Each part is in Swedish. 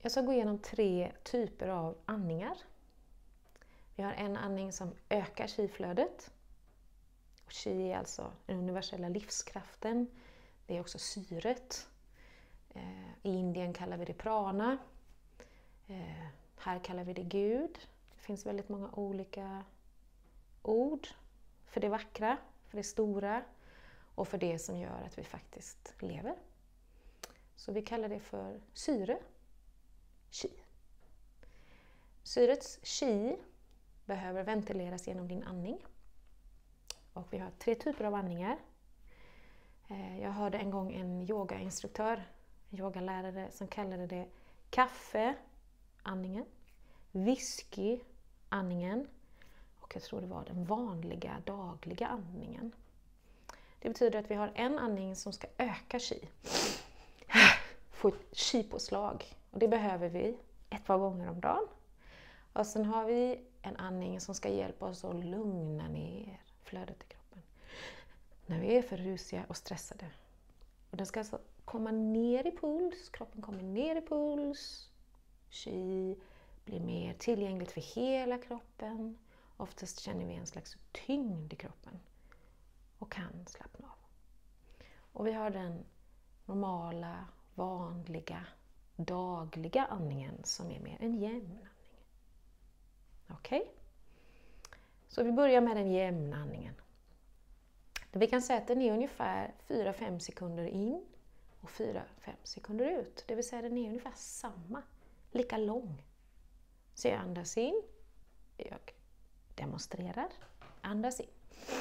Jag ska gå igenom 3 typer av andningar. Vi har en andning som ökar qi-flödet. Qi är alltså den universella livskraften. Det är också syret. I Indien kallar vi det prana. Här kallar vi det Gud. Det finns väldigt många olika ord för det vackra, för det stora och för det som gör att vi faktiskt lever. Så vi kallar det för syre, qi. Syrets qi behöver ventileras genom din andning. Och vi har 3 typer av andningar. Jag hörde en gång en yogainstruktör, en yogalärare som kallade det kaffeandningen, whiskyandningen och jag tror det var den vanliga dagliga andningen. Det betyder att vi har en andning som ska öka qi. Få ett qi-påslag. Och det behöver vi ett par gånger om dagen. Och sen har vi en andning som ska hjälpa oss att lugna ner flödet i kroppen. När vi är för rusiga och stressade. Och den ska alltså komma ner i puls. Kroppen kommer ner i puls. Qi blir mer tillgängligt för hela kroppen. Oftast känner vi en slags tyngd i kroppen. Och kan slappna av. Och vi har den normala, vanliga, dagliga andningen som är mer en jämn andning. Okej? Så vi börjar med den jämna andningen. Vi kan säga att den är ungefär 4-5 sekunder in och 4-5 sekunder ut. Det vill säga den är ungefär samma, lika lång. Så jag andas in, jag demonstrerar, andas in.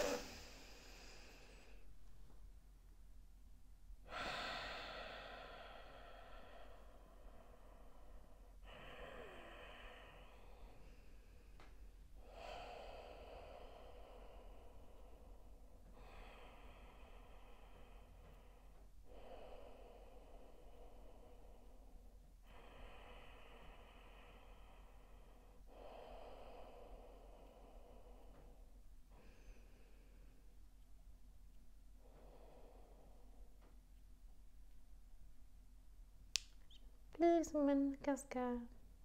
Blir som en ganska...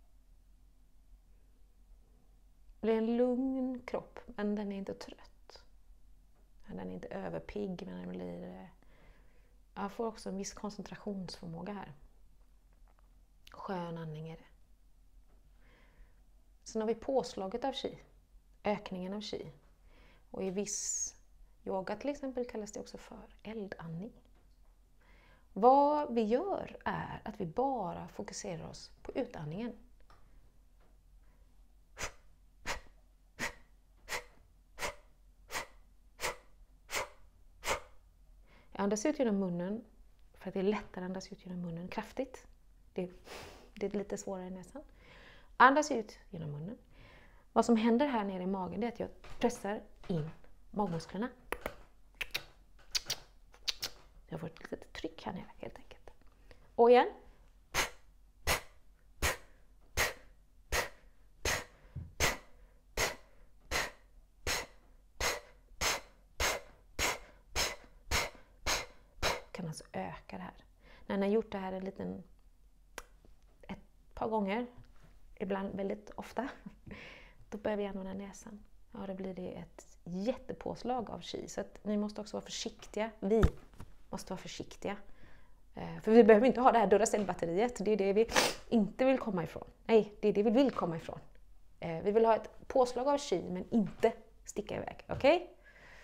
Det är en lugn kropp, men den är inte trött. Den är inte överpigg, men den blir... Jag får också en viss koncentrationsförmåga här. Skön andning är det. Sen har vi påslaget av qi. Ökningen av qi. Och i viss yoga till exempel kallas det också för eldandning. Vad vi gör är att vi bara fokuserar oss på utandningen. Jag andas ut genom munnen för att det är lättare att andas ut genom munnen kraftigt. Det är lite svårare i näsan. Andas ut genom munnen. Vad som händer här nere i magen är att jag pressar in magmusklerna. Jag får ett litet tryck här nere helt enkelt. Och igen. Kan alltså öka det här. När ni har gjort det här ett par gånger, ibland väldigt ofta, då börjar vi använda näsan. Ja, då blir det ett jättepåslag av qi. Så att ni måste också vara försiktiga. Vi måste vara försiktiga. För vi behöver inte ha det här Duracell-batteriet. Det är det vi inte vill komma ifrån. Nej, det är det vi vill komma ifrån. Vi vill ha ett påslag av qi men inte sticka iväg. Okej? Okay?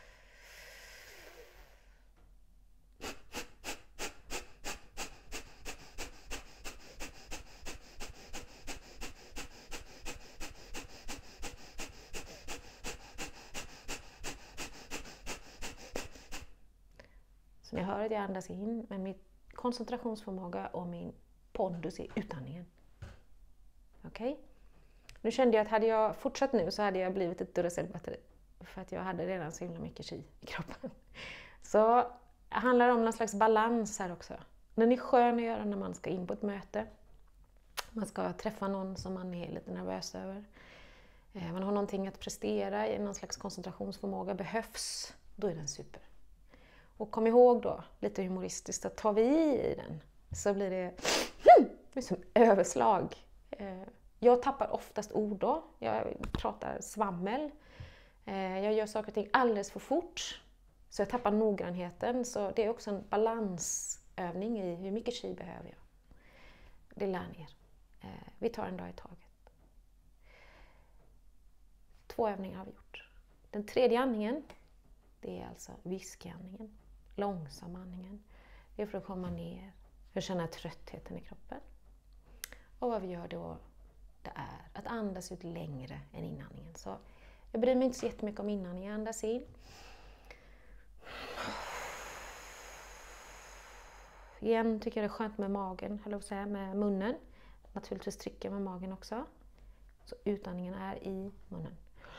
Så ni hör att jag andas in, men min koncentrationsförmåga och min pondus är utandningen. Okej? Okay? Nu kände jag att hade jag fortsatt nu så hade jag blivit ett Duracell-batteri. För att jag hade redan så himla mycket qi i kroppen. Så det handlar om någon slags balans här också. Den är skön att göra när man ska in på ett möte. Man ska träffa någon som man är lite nervös över. Man har någonting att prestera, någon slags koncentrationsförmåga behövs. Då är den super. Och kom ihåg då, lite humoristiskt, att tar vi i den så blir det Det är som överslag. Jag tappar oftast ord då. Jag pratar svammel. Jag gör saker och ting alldeles för fort. Så jag tappar noggrannheten. Så det är också en balansövning i hur mycket chi behöver jag. Det lär ni er. Vi tar en dag i taget. 2 övningar har vi gjort. Den tredje andningen, det är alltså whiskyandningen. Långsam andningen. Det är för att komma ner. För att känna tröttheten i kroppen. Och vad vi gör då, det är att andas ut längre än inandningen. Så jag bryr mig inte så jättemycket om inandningen. Jag andas in. Igen tycker jag det är skönt med magen, eller vad säga, med munnen. Naturligtvis trycker med magen också. Så utandningen är i munnen.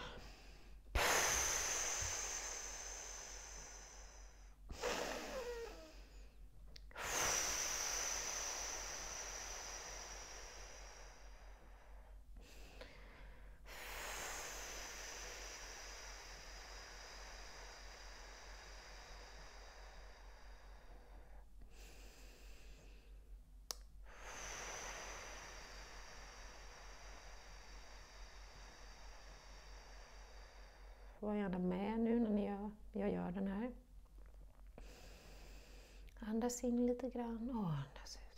Var gärna med nu när jag gör den här. Andas in lite grann och andas ut.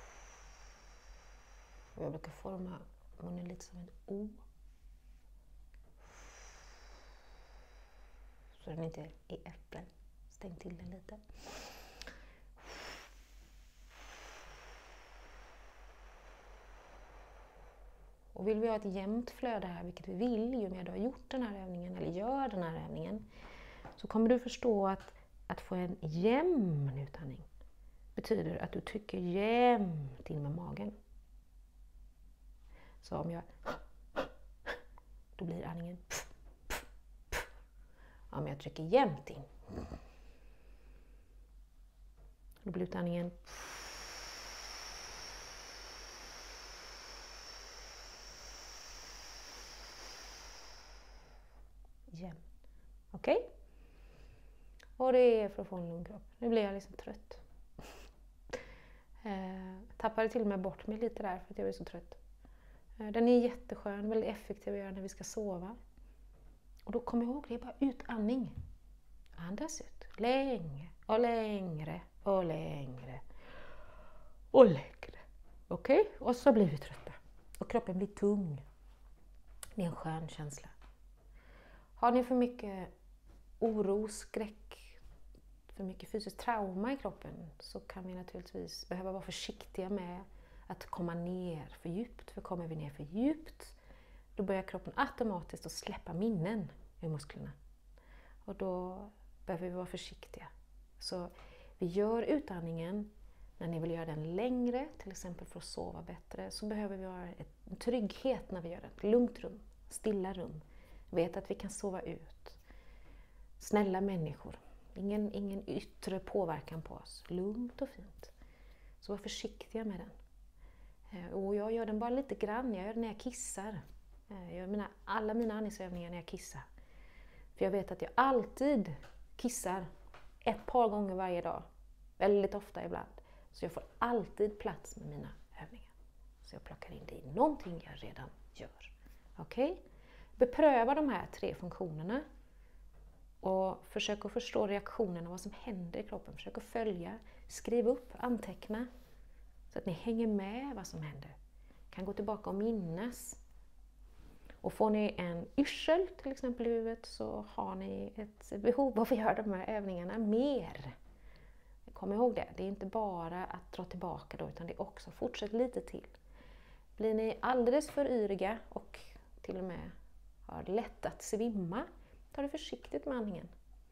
Jag brukar forma munnen lite som en O. Så den inte är öppen. Stäng till den lite. Och vill vi ha ett jämnt flöde här, vilket vi vill, ju mer du har gjort den här övningen eller gör den här övningen, så kommer du förstå att få en jämn utandning betyder att du trycker jämnt in med magen. Så om jag, då blir andningen, om jag trycker jämnt in, då blir utandningen, jämn. Okej? Okay? Och det är för att få en lugn kropp. Nu blir jag liksom trött. Tappade till och med bort mig lite där för att jag blev så trött. Den är jätteskön, väldigt effektiv att göra när vi ska sova. Och då kommer jag ihåg, det är bara utandning. Andas ut. Länge och längre och längre och längre. Okej? Okay? Och så blir vi trötta. Och kroppen blir tung. Det är en skön känsla. Har ni för mycket oro, skräck, för mycket fysiskt trauma i kroppen, så kan vi naturligtvis behöva vara försiktiga med att komma ner för djupt. För kommer vi ner för djupt, då börjar kroppen automatiskt att släppa minnen i musklerna. Och då behöver vi vara försiktiga. Så vi gör utandningen när ni vill göra den längre, till exempel för att sova bättre, så behöver vi ha en trygghet när vi gör det. Ett lugnt rum, stilla rum. Vet att vi kan sova ut. Snälla människor. Ingen yttre påverkan på oss. Lugnt och fint. Så var försiktiga med den. Och jag gör den bara lite grann. Jag gör den när jag kissar. Jag gör alla mina andningsövningar när jag kissar. För jag vet att jag alltid kissar ett par gånger varje dag. Väldigt ofta ibland. Så jag får alltid plats med mina övningar. Så jag plockar in det i någonting jag redan gör. Okej? Okay? Bepröva de här 3 funktionerna och försök att förstå reaktionerna, vad som händer i kroppen. Försök att följa, skriv upp, anteckna så att ni hänger med vad som händer. Kan gå tillbaka och minnas. Och får ni en yrsel till exempel i huvudet, så har ni ett behov av att göra de här övningarna mer. Kom ihåg det, det är inte bara att dra tillbaka då, utan det är också fortsätt lite till. Blir ni alldeles för yriga och till och med har lätt att svimma, ta det försiktigt med andningen.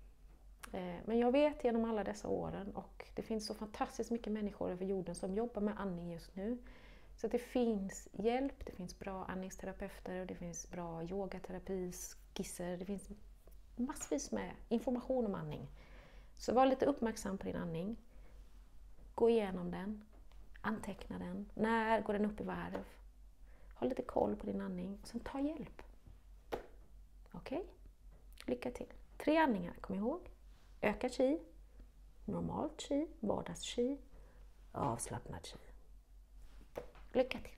Men jag vet genom alla dessa åren, och det finns så fantastiskt mycket människor över jorden som jobbar med andning just nu. Så att det finns hjälp, det finns bra andningsterapeuter och det finns bra yogaterapi, skisser, det finns massvis med information om andning. Så var lite uppmärksam på din andning. Gå igenom den, anteckna den. När går den upp i varv? Ha lite koll på din andning och sen ta hjälp. Okej? Lycka till. 3 andningar, kom ihåg. Öka chi, normalt chi, vardags chi, avslappnad chi. Lycka till!